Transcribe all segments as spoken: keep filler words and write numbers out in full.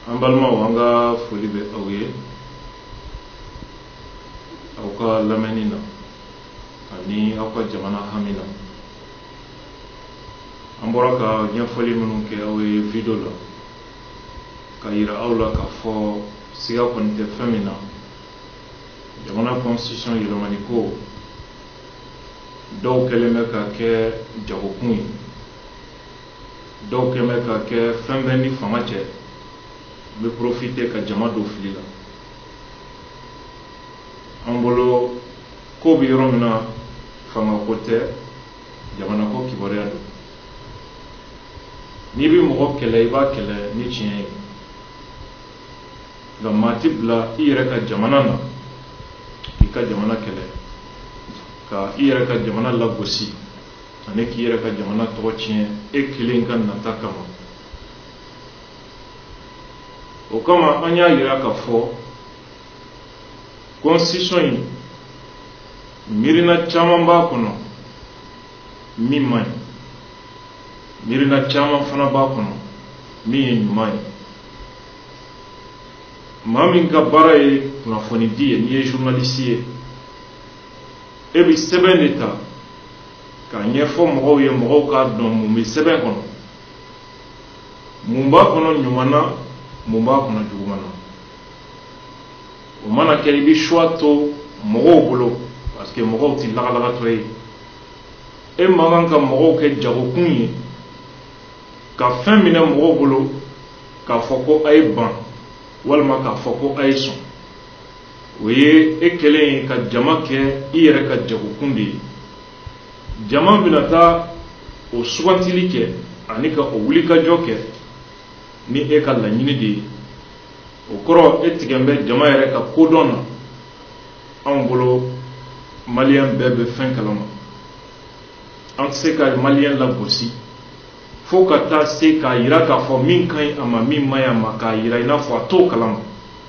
an balimaw an ka foli bɛ aw ye aw ka lamɛnni na ani aw ka jamana hami na. An bɔra ka ɲɛfɔli minnu kɛ aw ye video la ka yira aw la k'a fɔ siga kɔni tɛ fɛn min na jamana constitution yɛlɛmani ko dɔw kɛlen bɛ ka kɛ jagokun ye, dɔw kɛlen bɛ ka kɛ fɛn bɛɛ ni fanga cɛ bɛ profiter ka jama don fili la. An bolo ko bɛ yɔrɔ min na fanga ko tɛ, jamana ko kibaruya don. N'i bɛ mɔgɔ kɛlɛ i b'a kɛlɛ ni tiɲɛ ye, nka maa ti bila i yɛrɛ ka jamana na k'i ka jamana kɛlɛ, ka i yɛrɛ ka jamana lagosi ani k'i yɛrɛ ka jamana tɔgɔ tiɲɛ e kelen ka nata kama. O kama an y'a yira k'a fɔ constitution in miirina caman b'a kɔnɔ min man ɲi, miirina caman fana b'a kɔnɔ min ye ɲuman ye. Maa min ka baara ye kunnafoni di ye, n'i ye journaliste ye, e bɛ sɛbɛn de ta k'a ɲɛfɔ mɔgɔw ye, mɔgɔw k'a dɔn mun bɛ sɛbɛn kɔnɔ, mun b'a kɔnɔ ɲuman na, mun b'a kɔnɔ juguman na. O mana kɛ i bɛ choix to mɔgɔw bolo parce que mɔgɔw tɛ lagalagatɔ ye. E man kan ka mɔgɔw kɛ jagokun ye ka fɛn minɛ mɔgɔw bolo k'a fɔ ko a ye ban walima k'a fɔ ko a ye sɔn. O ye e kɛlen ye ka jama kɛ i yɛrɛ ka jagokun de ye. Jama bɛna taa o sugantili kɛ ani ka o wulikajɔ kɛ ni e ka laɲini de ye. O kɔrɔ e tigɛ bɛ jama yɛrɛ ka kodɔn na. Anw bolo maliyɛn bɛɛ bɛ fɛn kalama. An tɛ se ka maliyɛn lagosi fo ka taa se k'a yira k'a fɔ min ka ɲi a ma min man ɲi a ma, k'a yira i n'a fɔ a t'o kalama.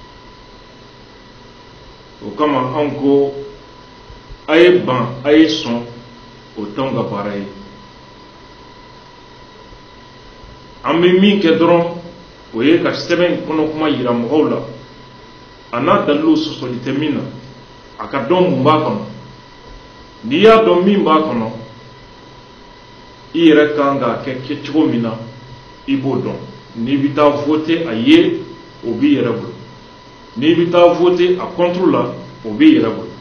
O kama anw ko a ye ban, a ye sɔn, o t'anw ka baara ye. An bɛ min kɛ dɔrɔn o ye ka sɛbɛn kɔnɔ kuma yira mɔgɔw la, a n'a dalilu sɔsɔli tɛ min na, a ka dɔn mun b'a kɔnɔ. N'i y'a dɔn min b'a kɔnɔ, i yɛrɛ kan k'a kɛ kɛcogo min na i b'o dɔn. N'i bɛ taa voter a ye, o b'i yɛrɛ bolo. N'i bɛ taa voter a contre la, o b'i yɛrɛ bolo.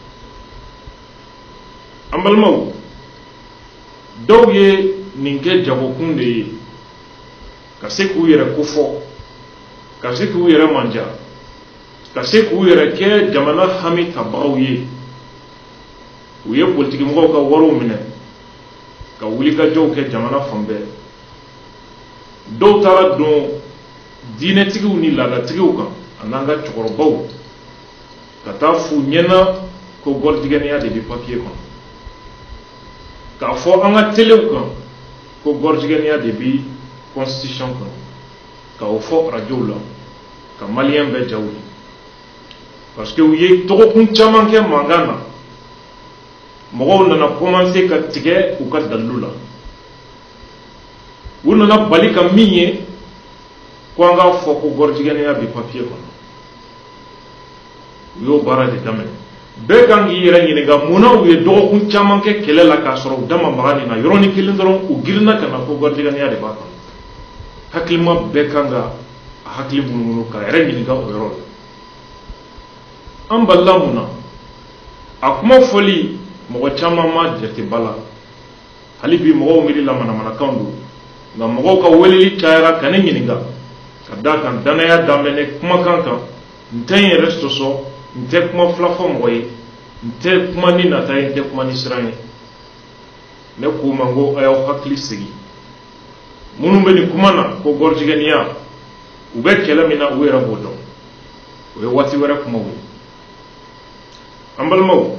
An balimaw, dɔw ye nin kɛ jagokun de ye ka se k'u yɛrɛ kofɔ, ka se k'u yɛrɛ manja, ka se k'u yɛrɛ kɛ jamana hami tabagaw ye. U ye politikimɔgɔw ka wariw minɛ ka wulikajɔw kɛ jamana fan bɛɛ. Dɔw taara don diinɛtigiw ni laadatigiw kan a n'an ka cɛkɔrɔbaw ka taa f'u ɲɛna ko gɔridigɛniya de bɛ papiye kɔnɔ, k'a fɔ an ka telew kan ko gɔridigɛniya de bɛ constitution kɔnɔ, k'o fɔ arajow la ka maliyɛn bɛɛ ja wuli. Parce que u ye dɔgɔkun caman kɛ mankan na, mɔgɔw nana commencer ka tigɛ u ka dalilu la. U nana bali ka min ye ko an k'a fɔ ko gɔridigɛniya bɛ papiye kɔnɔ. U y'o baara de daminɛ. Bɛɛ kan k'i yɛrɛ ɲininka munna u ye dɔgɔkun caman kɛ kɛlɛ la k'a sɔrɔ u da ma maga nin na, yɔrɔnin kelen dɔrɔn u girinna ka na ko gɔridigɛniya de b'a kɔnɔ. Hakilima bɛɛ kan ka a hakili munumunu k'a yɛrɛ ɲininka o yɔrɔ la. An balila mun na? A kuma fɔli mɔgɔ caman ma jate ba la. Hali bi mɔgɔw miiri la manamanakan don, nka mɔgɔw ka weleli cayara ka ne ɲininka ka d'a kan danaya daminɛ kumakan kan. N tɛ n yɛrɛ sɔsɔ, n tɛ kuma fila fɔ mɔgɔ ye, n tɛ kuma ni nata ye, n tɛ kuma ni siran ye. Ne k'u ma n ko a y'aw hakili sigi. Minnu bɛ nin kuma na ko gɔridigɛniya, u bɛ kɛlɛ min na u yɛrɛ b'o dɔn. O ye waati wɛrɛ kumaw ye. An balimaw,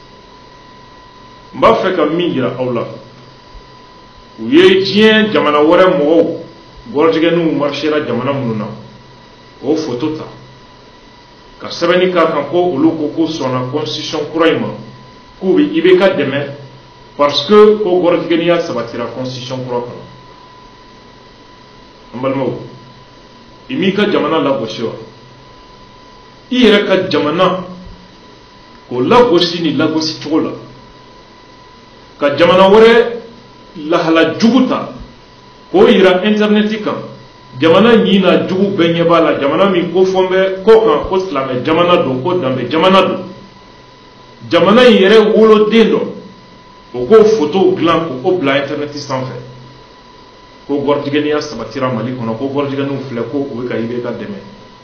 n b'a fɛ ka min yira aw la, u ye diɲɛ jamana wɛrɛ mɔgɔw gɔridigɛniw marchera jamana minnu na o photo ta ka sɛbɛnni k'a kan ko olu ko ko sɔnna constitution kura in ma, k'u bɛ I B K dɛmɛ parce que ko gɔridigɛniya sabatira constitution kura kɔnɔ. An balimaw, i m'i ka jamana lagosi wa i yɛrɛ ka jamana k'o lagosi ni lagosi cogo la ka jamana wɛrɛ lahala jugu ta k'o yira interneti kan jamana ɲina jugu bɛɛ ɲɛ b'a la jamana min ko fɔ n bɛ kɔ kan ko silamɛ jamana don ko danbe jamana don jamana in yɛrɛ woloden dɔ o k'o fotow dilan k'o bila interneti sanfɛ ko gɔrɔjigɛniya sabatira Mali kɔnɔ ko gɔrɔjigɛniw filɛ ko o bɛ ka I B K dɛmɛ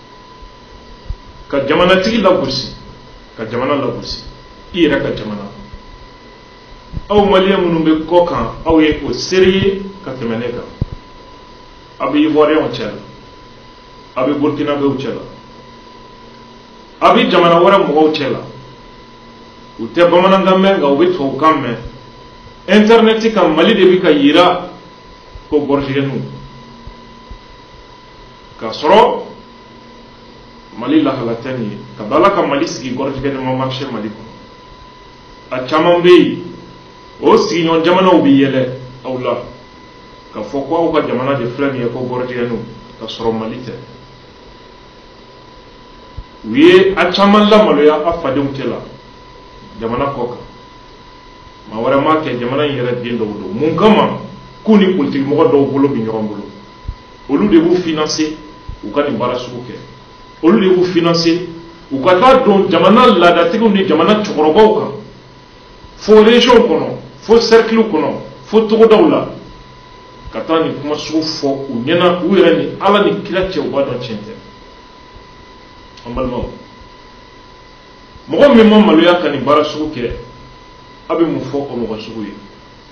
ka jamanatigi lagosi ka jamana lagosi I yɛrɛ ka jamana aw maliyɛn minnu bɛ kɔ kan aw ye o seri ye ka tɛmɛ ne kan aw bɛ Ivoiriyɛnw cɛ la aw bɛ Burkinabɛw cɛ la aw bɛ jamana wɛrɛ mɔgɔw cɛ la u tɛ bamanankan mɛn nka u bɛ tubabukan mɛn interneti kan Mali de bɛ ka yira ko gɔrɔjigɛniw k'a sɔrɔ Mali lahala tɛ nin ye ka bala ka Mali sigi gɔrɔjigɛni ma marché Mali kɔnɔ a caman bɛ yen o sigiɲɔgɔn jamanaw bɛ yɛlɛ aw la ka fɔ ko aw ka jamana de filɛ nin ye ko gɔrɔjigɛniw ka sɔrɔ Mali tɛ u ye a caman lamaloya a fadenw cɛ la jamana kɔ kan maa wɛrɛ m'a kɛ jamana in yɛrɛ den dɔw don mun kama k'u ni politiki mɔgɔ dɔw bolo bɛ ɲɔgɔn bolo olu de b'u financer u ka nin baara sugu kɛ olu de b'u financer u ka taa don jamana laadatigiw ni jamana cɛkɔrɔbaw kan fo région kɔnɔ fo cercle kɔnɔ fo togodaw la ka taa nin kuma sugu fɔ u ɲɛna u yɛrɛ ni Ala ni kira cɛ u b'a dɔn tiɲɛ tɛ an balimaw mɔgɔ min ma maloya ka nin baara sugu kɛ a bɛ mun fɔ o mɔgɔ sugu ye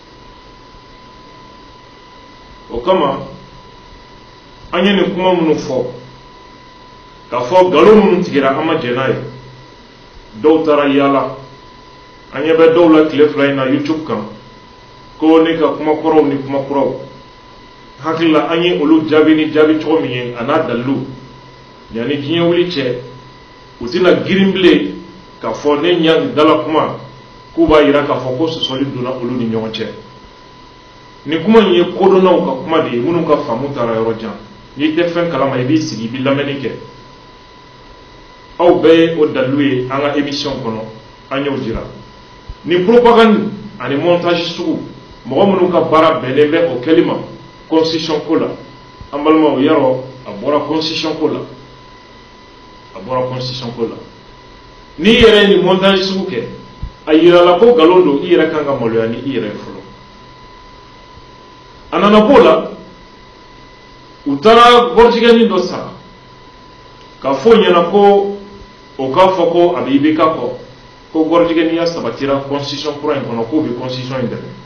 o kama an ye nin kuma minnu fɔ k'a fɔ nkalon minnu tigɛra an ma jɛn n'a ye dɔw taara yaala an ɲɛ bɛ dɔw la tile fila in na YouTube kan ko ne ka kuma kɔrɔw ni kuma kuraw hakili la an ye olu jaabi ni jaabi cogo min ye a n'a dalilu yanni diɲɛ wuli cɛ u tɛna girin bilen k'a fɔ ne ɲa dala kuma k'u b'a yira k'a fɔ ko sɔsɔli donna olu ni ɲɔgɔn cɛ nin kuma in ye kodɔnnaw ka kuma de ye minnu ka faamu taara yɔrɔ jan n'i tɛ fɛn kalama i b'i sigi i bɛ lamɛnni kɛ aw bɛɛ ye o dalilu ye an ka émission kɔnɔ an y'o jira ni propagande ani montage sugu mɔgɔ minnu ka baara bɛnnen bɛ o kɛli ma constitution ko la an balimaw yarɔ a bɔra constitution ko la a bɔra constitution ko la n'i yɛrɛ ye ni montage sugu kɛ a yirala ko nkalon don i yɛrɛ kan ka maloya ni i yɛrɛ fɔlɔ a nana b'o la u taara gɔrɔjigɛni dɔ sara k'a fɔ ɲɛna ko o k'a fɔ ko a bɛ I B K kɔ ko gɔrɔjigɛniya sabatira constitution kura in kɔnɔ k'o bɛ constitution in dɛmɛ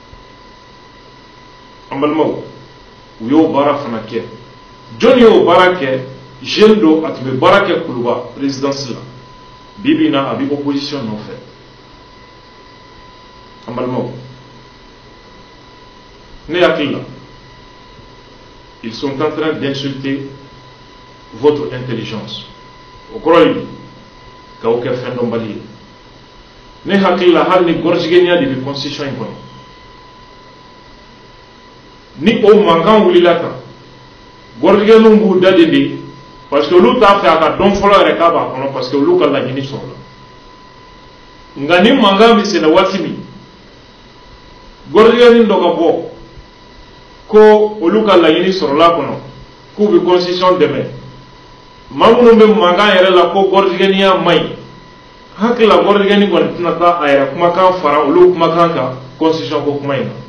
an balimaw u y'o baara fana kɛ jɔnni y'o baara kɛ jeune do a tun bɛ baara kɛ Kuluba présidence la bi bi in na a bɛ opposition nɔfɛ an balimaw ne hakili la ils sont en train d'insulter votre intelligence o kɔrɔ ye k'aw kɛ fɛn dɔnbali ye ne hakili la hali ni gɔrɔjigɛniya de bɛ constitution in kɔnɔ ni o mankan wulila kan gɔrɔjigɛniw b'u daden de parce que olu t'a fɛ a ka dɔn fɔlɔ yɛrɛ k'a b'a kɔnɔ parce que olu ka laɲini sɔrɔla nka ni mankan bɛ senna waati min gɔrɔjigɛni dɔ ka bɔ ko olu ka laɲini sɔrɔla kɔnɔ k'u bɛ constitution dɛmɛ maa minnu bɛ mankan yɛrɛ la ko gɔrɔjigɛniya man ɲi hakili la gɔrɔjigɛni kɔni tɛna taa a yɛrɛ kumakan fara olu kumakan kan constitution ko kuma in na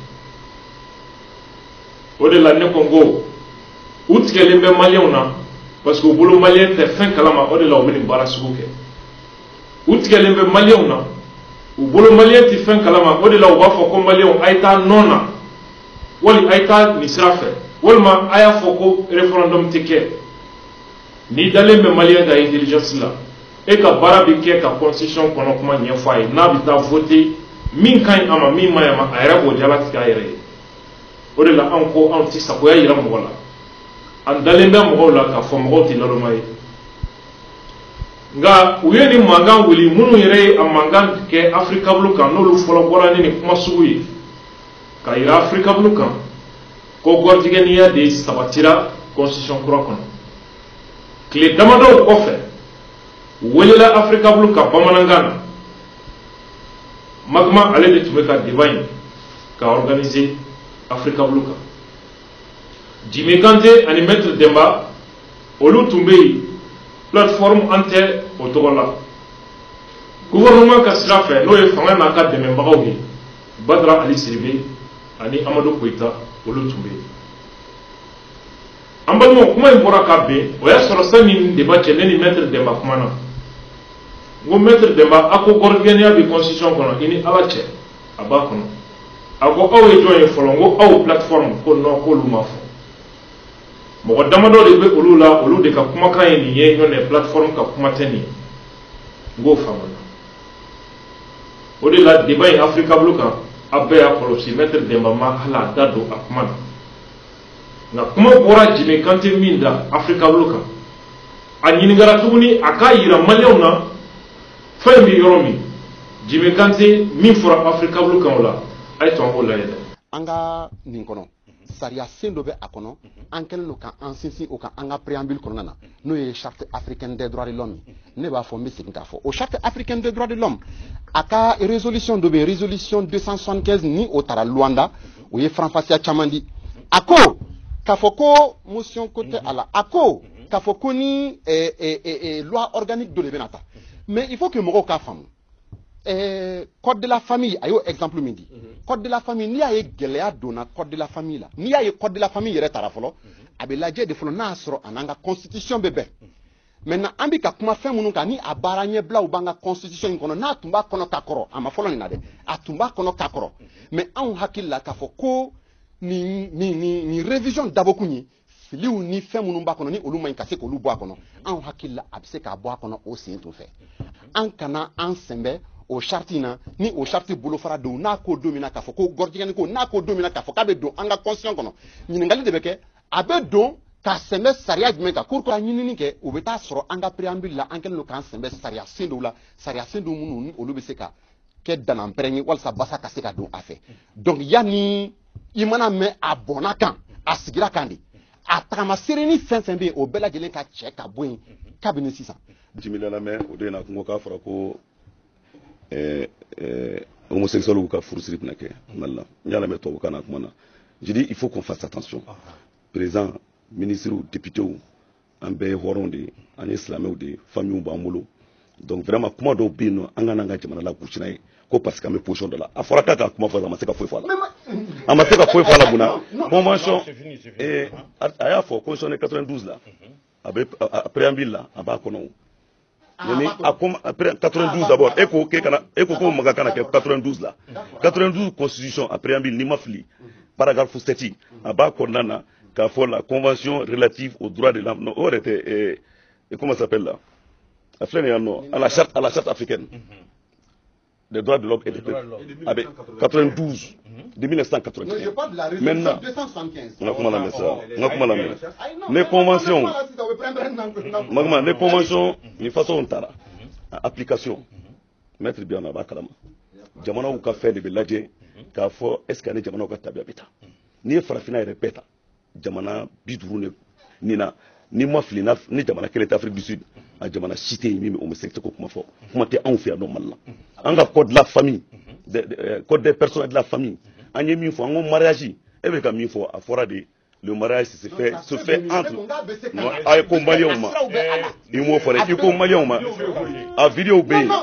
o de la ne ko n ko u tigɛlen bɛ maliyɛnw na parce que u bolo maliyɛn tɛ fɛn kalama o de la u bɛ nin baara sugu kɛ u tigɛlen bɛ maliyɛnw na u bolo maliyɛn tɛ fɛn kalama o de la u b'a fɔ ko maliyɛnw a ye taa nɔ na wali a ye taa nin sira fɛ walima a y'a fɔ ko référendum tɛ kɛ n'i dalen bɛ maliyɛn ka intelligence la e ka baara bɛ kɛ ka constitution kɔnɔ kuma ɲɛfɔ a ye n'a bɛ taa voter min ka ɲi a ma min ma ɲi a ma a yɛrɛ b'o jalatigɛ a yɛrɛ ye o de la anw ko anw tɛ sagoya yira mɔgɔ la an dalen bɛ mɔgɔw la k'a fɔ mɔgɔw tɛ naloma ye nka u ye nin mankan wuli minnu yɛrɛ ye a mankan kɛ afirikabulu kan n'olu fɔlɔ bɔra ni nin kuma sugu ye ka yira afirikabulu kan ko gɔrɔjigɛniya de sabatira constitution kura kɔnɔ tile damadɔ kɔfɛ welela Afrika Bulu ka bamanankan na Magma ale de tun bɛ ka débat in ka organiser Afrika Bulu kan Jimmy Kante ani Maître Demba olu tun bɛ yen plateforme an tɛ o tɔgɔ la gouvernement ka sira fɛ n'o ye fanga n'a ka dɛmɛbagaw ye Badara Ali Siribe ani Amadou Koita olu tun bɛ yen an balimaw kuma in bɔra ka bɛn o y'a sɔrɔ sani débat cɛ ne ni Maître Demba kuma na n ko Maître Demba a ko gɔrɔdigɛniya bɛ constitution kɔnɔ i ni Ala cɛ a b'a kɔnɔ a ko aw ye jɔn ye fɔlɔ n ko aw plateforme ko non k'olu ma fɔ mɔgɔ damadɔ de bɛ olu la olu de ka kumakan ye nin ye ɲɔgɔn plateforme ka kuma tɛ nin ye n k'o faamuna o de la débat in Afrika Bulu kan a bɛɛ y'a kɔlɔsi Maître Demba ma hali a da don a kuma na nka kuma bɔra Jimmy Kante min da Afrika Bulu kan a ɲininkara tuguni a k'a yira maliyɛnw na fɛn bɛ yɔrɔ min Jimmy Kante min fɔra Afrika Bulu kan o la a ye to an k'o lajɛ dɛ. An ka nin kɔnɔ sariya sen dɔ bɛ a kɔnɔ an kɛlen don ka an sinsin o kan an ka préambule kɔnɔna na n'o ye charte africaine des droits de l'homme ne b'a fɔ n bɛ segin k'a fɔ o charte africaine des droits de l'homme a ka résolution dɔ bɛ yen résolution deux cent soixante-quinze ni o taara Luanda o ye faranfasiya caman di a ko k'a fɔ ko motion ko tɛ a la a ko k'a fɔ ko ni loi organique dɔ de bɛna ta mais il faut que mɔgɔw k'a faamu Eh, code de la famille a y'o exemple min di code de la famille n'i y'a ye gɛlɛya donna code de la famille la n'i y'a ye code de la famille yɛrɛ taara fɔlɔ a bɛ lajɛ de fɔlɔ n'a y'a sɔrɔ a n'an ka constitution bɛ bɛn maintenant an bɛ ka kuma fɛn minnu kan ni a baara ɲɛbilaw b'an ka constitution in kɔnɔ n'a tun b'a kɔnɔ ka kɔrɔ a ma fɔlɔ nin na dɛ a tun b'a kɔnɔ ka kɔrɔ mais anw hakili la k'a fɔ ko nin nin nin nin révision dabɔkun ye filiw ni fɛn minnu b'a kɔnɔ ni olu ma ɲi ka se k'olu bɔ a kɔnɔ anw hakili la a bɛ se k'a bɔ a kɔnɔ o sen tun fɛ an kana an sɛnbɛ o charte na ni o charte bolofara don n'a ko don min na k'a fɔ ko gɔrɔdigɛni ko n'a ko don min na k'a fɔ k'a bɛ don an ka constitution kɔnɔ ɲininkali de bɛ kɛ a bɛ don ka sɛnbɛ sariya jumɛn kan pour que ka ɲinini kɛ o bɛ taa sɔrɔ an ka préambule la an kɛlen don k'an sɛnbɛ sariya sen dɔw la sariya sen dɔw minnu ni olu bɛ se ka kɛ dananpɛrɛn ye walasa basa ka se ka don a fɛ donc yanni i mana mɛn a bɔnna kan a sigira kan de a tagamasere ni fɛn fɛn bɛ yen o bɛɛ lajɛlen ka cɛ ka bɔ yen kabini sisan. Jimila lamɛn o de na kungo k'a fɔra ko Eh, eh, homosexuels ou furusiri bɛna kɛ Mali la n y'a lamɛn tubabukan na kuma na je dis il faut qu'on fasse attention président ministres députés an bɛɛ ye hɔrɔnw de ye an ye silamɛw de ye familles b'an bolo donc vraiment kuma dɔw bɛ yen nɔ an ka n'an ka jamana la gosi n'a ye ko parce que an bɛ position dɔ la a fɔra k'a ka kuma fɔ a ma se ka foyi fɔ a la a ma se ka foyi fɔ a la munna convention eh, a y'a fɔ constitution de quatre-vingt-douze la a bɛ a préambule la a b'a kɔnɔ yani après quatre-vingt-douze d'abord et ko ke kana e ko ko maga kana ke quatre-vingt-douze la quatre-vingt-douze constitution a préambule ni mafli paragraphe sept a ba konnana ka fo la convention relative aux droits de l'homme no aurait été et comment ça s'appelle là a flène non à la charte à la charte africaine des droits de l'homme et des peuples avec quatre-vingt-douze de mille neuf cent quatre-vingt-quinze maintenant on a comment la mettre ça on a comment la mettre les conventions magma les conventions ni façon tara application maître bien na ba kalama jamana u ka fait de lajɛ k'a fɔ est ce que ani jamana ka tabiya bita ni farafina yɛrɛ bɛɛ ta jamana bi duuru ne ni na ni ma fili ni jamana kelen tɛ Afrique du Sud a jamana si tɛ yen min bɛ homosexualité ko kuma fɔ kuma tɛ anw fɛ yan nɔ Mali la an ka code de la famille de, de, code des personnes de la famille an ye min fɔ an ko mariage e bɛ ka min fɔ a fɔra de le mariage se fait se fait entre a ye ko maliyɛnw ma i m'o fɔ dɛ i ko maliyɛnw ma a vidéo bɛ yen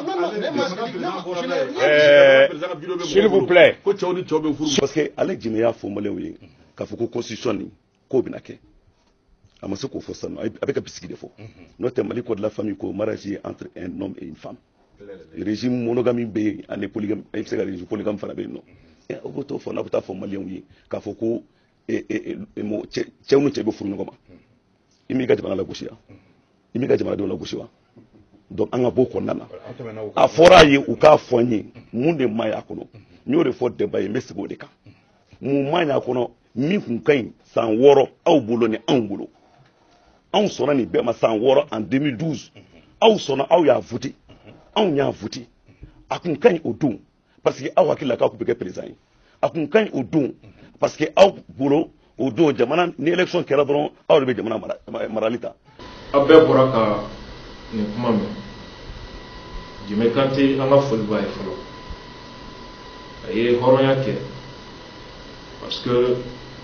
s'il vous plaît parce que ale jɛnɛ y'a fɔ maliyɛnw ye k'a fɔ ko constitution nin k'o bɛna kɛ a ma se k'o fɔ sanu a bɛ ka bisigi de fɔ n'o tɛ Mali code de la famille ko mariage est entre un homme et une femme régime monogamie bɛ yen ani polygame i bɛ se ka régime polygame fana bɛ yen nɔ o b'o t'o fɔ n'a bɛ taa fɔ maliyɛnw ye k'a fɔ ko cɛw ni cɛ bɛ furu ɲɔgɔn ma i m'i ka jamana lagosi wa i m'i ka jamanadenw lagosi wa donc an ka bɔ o kɔnɔna na a fɔra a ye u k'a fɔ n ye mun de ma ɲi a kɔnɔ n y'o de fɔ débat ye n bɛ segin o de kan mun ma ɲi a kɔnɔ min kun ka ɲi san wɔɔrɔ aw bolo ni anw bolo anw sɔnna nin bɛɛ ma san wɔɔrɔ en deux mille douze aw sɔnna aw y'a voté anw y'a voté a kun ka ɲi o don parce que aw hakili la k'aw kun bɛ kɛ président ye a kun ka ɲi o don parce que aw bolo o don jamana ni élection kɛra dɔrɔn aw de bɛ jamana marali ta abbe boraka ni kuma me Jimé Kanté anga foli baye folo aye horonya ke parce que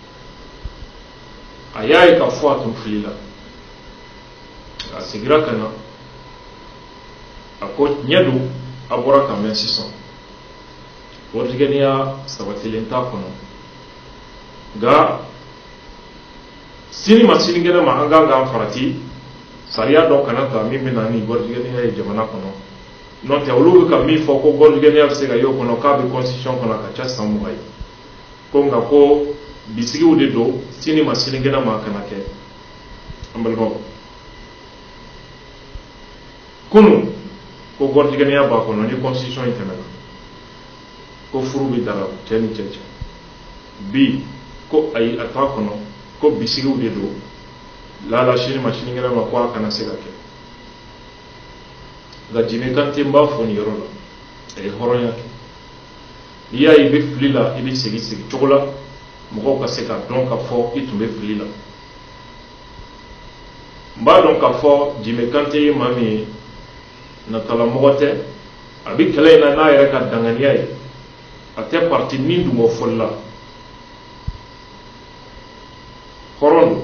ayaye ka fo atum filila a sigira kana ako nyadu abora ka men six cents Bordigania sabatilenta kono ga sini masini gena ma anga ga farati sariya do kana ta mi mina ni Bordigania e jamana kono non te olu ka mi fo ko Bordigania se ga yo kono ka be constitution kono ka cha samu hay ko nga ko bisigi wude do sini masini gena ma kana ke ambalgo kunu ko Bordigania ba kono ni constitution international ko furu bi dara teni cece bi ko ay ata kono ko bisigi wude do la la shini machini ngena ma kwa kana sega ke ga Jimé Kanté mba foni yoro la ay horonya ke iya ibe flila ibe sigi sigi chokola mo ka seka donc ka fo itumbe flila mba donc ka fo Jimé Kanté mami na tala mogote abi kala ina na yere ka dangania yi ate parti nindu mo folla horon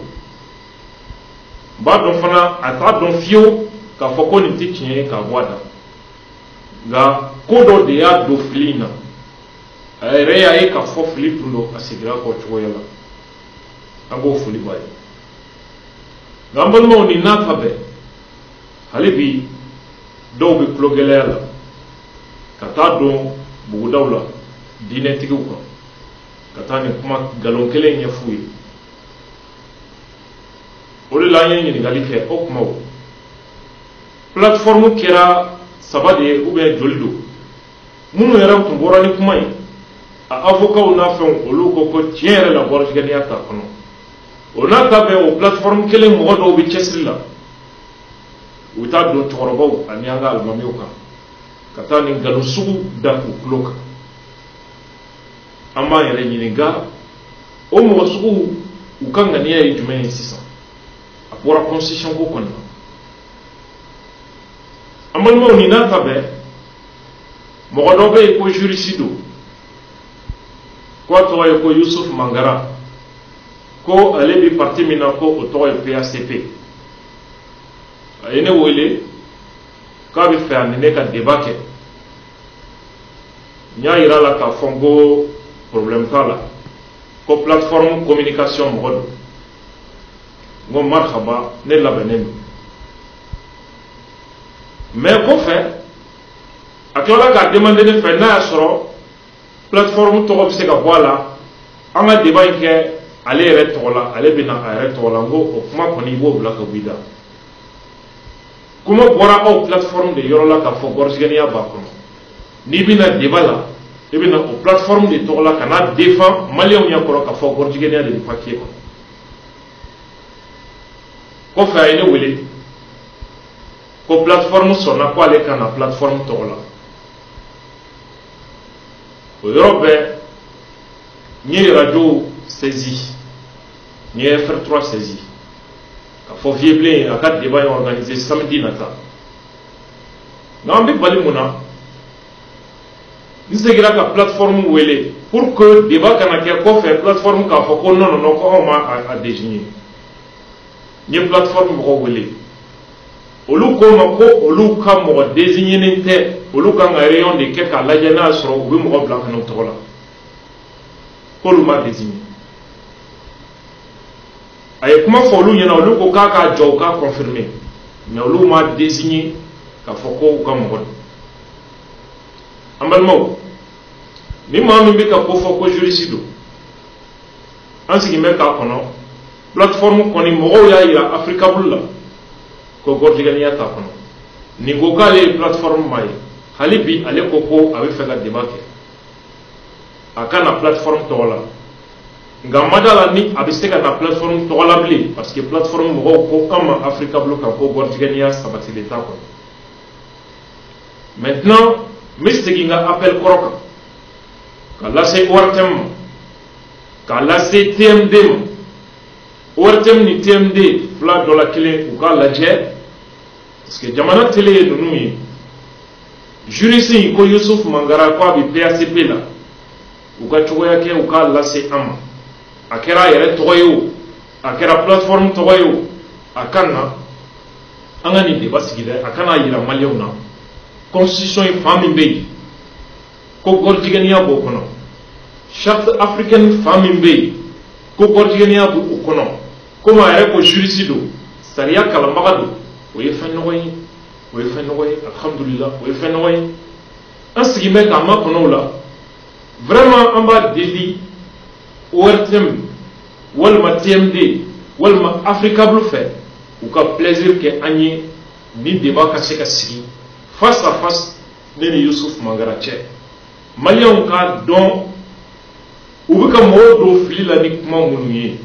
ba don fana ata don fio ka foko ni tikinye ka wada ga kodo de ya do flina ayre ya e ka fo flipundo asigira ko choyala ango fuli bay gambal mo ni natabe halibi do bi klogelela kata don bugu dawla dine tigu ko kata ni kuma galon kele nya fuyi ole la nya ni gali ke okmo plateforme kera sabade ou bien jolido munu yara tun bora ni kuma yi a avocat na fen olu ko ko tiere la Bordigania ta kono ona ta be o plateforme kele mo do bi chesrila uta do torobo anianga almami uka kata ni galu sugu da ku kloka amma yare ni ga o mo sugu ukanga ni ay Jumé six cents apora constitution ko kono amal mo ni na tabe mo do be ko jurisido ko to ay ko Youssouf Mangara ko ale bi parti mina ko o to ay P A C P ene wole ka bi fa ni ne ka debake nya ira la ka fongo problème kala ko plateforme communication mo do ngo marhaba ne la benen mais ko fait akola ka demander de faire na soro plateforme to ko se ka voilà anga débat ke aller re tola aller bina re tola ngo o kuma ko ni bo bla ka bida kuma bora o plateforme de yorola ka fo Bordigania ba ko ni bina débat la e bina o plateforme de tola kana défend malien nya ko ka fo Bordigania de papier ko ko fa ene wele ko plateforme sona ko ale kana plateforme tola o yorobe ni radio saisi ni F R trois saisi ka fo vieble a quatre débat organisé samedi nata nambi bali muna nsegira ka plateforme wele pour que débat kana ke ko fait plateforme ka fo ko non non ko on ma a désigner ni plateforme ko wele olu ko ma ko olu ka mo désigner nte olu ka rayon de ke ka la jana soro bi mo bla kana to la ko lu ma désigner ay kuma fo olu nyana olu ko ka ka jow ka confirmer mais olu ma désigner ka fo ko ka mo ambal mo ni ma mi bi ka ko fo ko jurisido ansi me ka kono plateforme koni mo ya ira Africa bulla ko Bordigania ta kono ni go kale plateforme mai halibi ale ko ko ave fega debake akana plateforme tola ngamadala ni abiseka na plateforme tola bli parce que plateforme mo ko ama Africa bloka ko Bordigania sabati l'état ko maintenant mistiki nga appel koroka kala se ortem kala se T M D ortem ni T M D fila dɔ la kelen u k'a lajɛ parce que jamana tele ye ninnu ye juriste ko Yusuf Mangara ko a bɛ P A C P la u ka cogoya kɛ u k'a lase an ma a kɛra a yɛrɛ tɔgɔ ye o a kɛra plateforme tɔgɔ ye o a ka na an ka nin débat sigi dɛ a kana yira maliyɛnw na constitution ye fan min bɛ yen ko gɔrijigɛniya b'o kɔnɔ charte africaine fan min bɛ yen ko gɔrijigɛniya b'o kɔnɔ komi a yɛrɛ ko juriste don sariya kalanbaga don o ye fɛn nɔgɔ ye o ye fɛn nɔgɔ ye alhamdulillah o ye fɛn nɔgɔ ye an sigi bɛ k'an makɔnɔ o la vraiment an b'a deli O R T M walima T M D walima Africable fɛ u ka plaisir kɛ an ye ni débat ka se ka sigi face à face ne ni Yusuf Mangara cɛ maliyɛnw k'a dɔn u bɛ ka mɔgɔw don fili la ni kuma minnu ye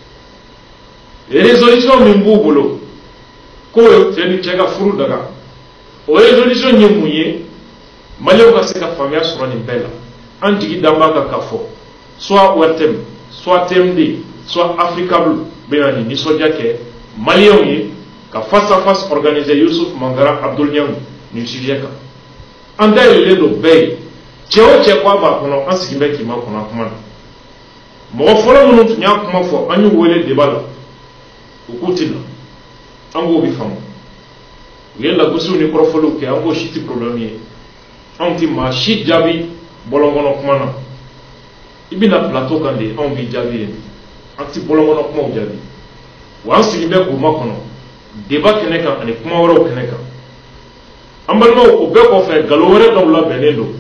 résolution min b'u bolo ko cɛ ni cɛ ka furu daga o résolution ye mun ye maliyɛnw ka se ka faamuya sɔrɔ nin bɛɛ la an jigi dan b'a kan k'a fɔ soit O R T M soit T M D soit Africable bɛ na nin nisɔndiya kɛ maliyɛnw ye ka face à face organiser Yusuf Mangara Abdul Niang nin sujet kan an dayɛlɛlen don bɛɛ ye cɛ o cɛ ko a b'a kɔnɔ an sigi bɛ k'i ma kɔnɔ a kuma na mɔgɔ fɔlɔ minnu tun y'a kuma fɔ an y'u wele débat la u k'u ti na an k'o bi faamu u ye lagosiw ni kɔrɔfɔliw kɛ an k'o si ti problème ye anw ti maa si jaabi bɔlɔnkɔnɔ kuma na i bɛna plateau kan de anw b'i jaabi ye an ti bɔlɔnkɔnɔ kumaw jaabi wa an sigi bɛ k'u ma kɔnɔ débat kɛnɛ kan ani kuma wɛrɛw kɛnɛ kan an balimaw o bɛɛ kɔfɛ nkalon wɛrɛ dɔw labɛnnen don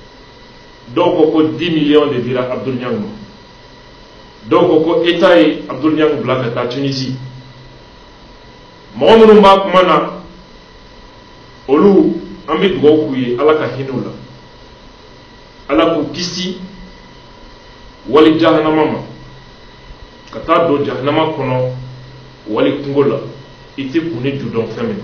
dɔw ko ko dix millions de dira Abdul Niang ma dɔw ko ko état ye Abdul Niang bila ka taa Tunisie mɔgɔ minnu b'a kuma na olu an bɛ dugawu k'u ye ala ka hinɛ u la ala k'u kisi wali jahanama ma ka taa don jahanama kɔnɔ wali kungo la i tɛ kun ni ju dɔn fɛn min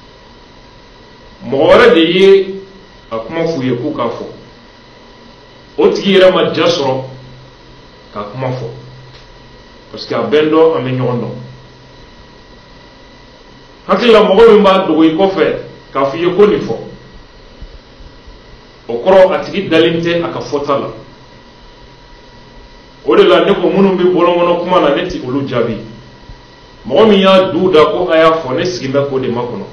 na mɔgɔ wɛrɛ de ye a kuma f'u ye k'u k'a fɔ o tigi yɛrɛ ma ja sɔrɔ ka kuma fɔ parce que a bɛ n dɔn an bɛ ɲɔgɔn dɔn hakili la mɔgɔ min b'a dogo i kɔfɛ k'a fɔ i ye ko nin fɔ o kɔrɔ a tigi dalen tɛ a ka fɔta la o de la ne ko minnu bɛ bɔlɔnkɔnɔ kuma na ne ti olu jaabi mɔgɔ min y'a du da ko a y'a fɔ ne sigi bɛ k'o de ma kɔnɔ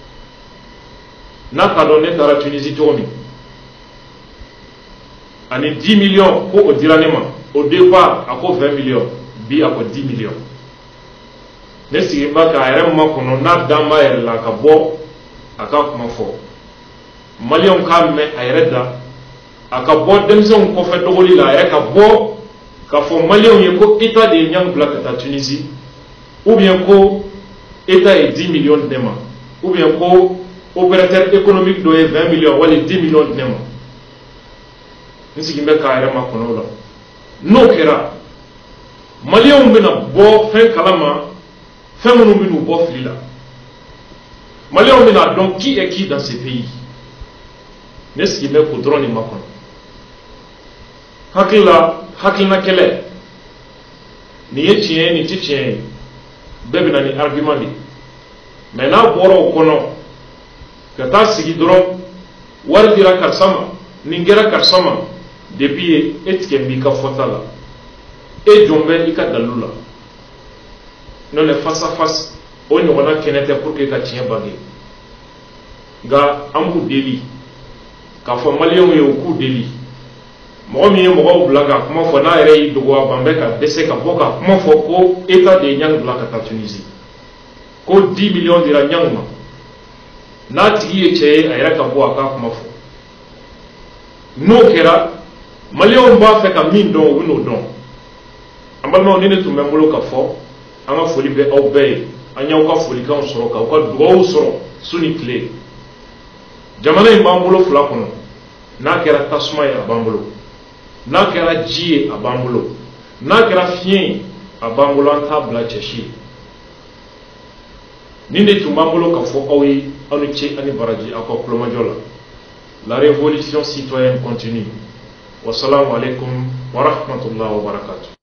n'a t'a dɔn ne taara Tunisie cogo min ani dix millions ko o dira ne ma au départ a ko vingt millions bi a ko dix millions ne sigi bɛ k'a yɛrɛ ma kɔnɔ n'a dan b'a yɛrɛ la ka bɔ a ka kuma fɔ maliyɛnw k'a mɛn a yɛrɛ da a ka bɔ denmisɛnw kɔfɛ dɔgɔli la a yɛrɛ ka bɔ k'a fɔ maliyɛnw ye ko état de ye Niang bila ka taa Tunisie ou bien ko état ye dix millions di ne ma ou bien ko opérateur économique dɔ ye vingt millions wali dix millions di ne ma n sigi bɛ k'a yɛrɛ ma kɔnɔ o la n'o kɛra maliyɛnw bɛna bɔ fɛn kalama fɛn minnu bɛn'u bɔ fili la maliyɛnw bɛna dɔn qui est qui dans ce pays ne sigi bɛ k'o dɔrɔn de ma kɔnɔ hakili la hakilina kɛlɛ nin ye tiɲɛ ye nin tɛ tiɲɛ ye bɛɛ bɛna ni argument de mais n'a bɔra o kɔnɔ ka taa sigi dɔrɔn wari dira karisa ma nin kɛra karisa ma depuis ye e tigɛ n b'i ka fɔta la e jɔn bɛ i ka dalilu la n'o tɛ face à face o ɲɔgɔnna kɛnɛ tɛ pour que ka tiɲɛ bange nka an b'u deli k'a fɔ maliyɛnw ye u k'u deli mɔgɔ min ye mɔgɔw bila ka kuma fɔ n'a yɛrɛ y'i dogo a ban bɛ ka dɛsɛ ka bɔ ka kuma fɔ ko état de ye Niang bila ka taa Tunisie ko dix millions dira Niang ma n'a tigi ye cɛ ye a yɛrɛ ka bɔ a k'a kuma fɔ n'o kɛra maliyɛnw b'a fɛ ka min dɔn u bɛ n'o dɔn an balimaw ni ne tun bɛ n bolo ka fɔ an ka foli bɛ aw bɛɛ ye an y'aw ka folikanw sɔrɔ k'aw ka dugawu sɔrɔ su ni tile jamana in b'an bolo fila kɔnɔ n'a kɛra tasuma ye a b'an bolo n'a kɛra ji ye a b'an bolo n'a kɛra fiɲɛ ye a b'an bolo an t'a bila cɛ si ye nin de tun b'an bolo ka fɔ aw ye aw ni ce ani baraji aw ka kulomajɔ la la révolution citoyenne continue wassalamu alaikum wa rahmatullahi wa barakatuh.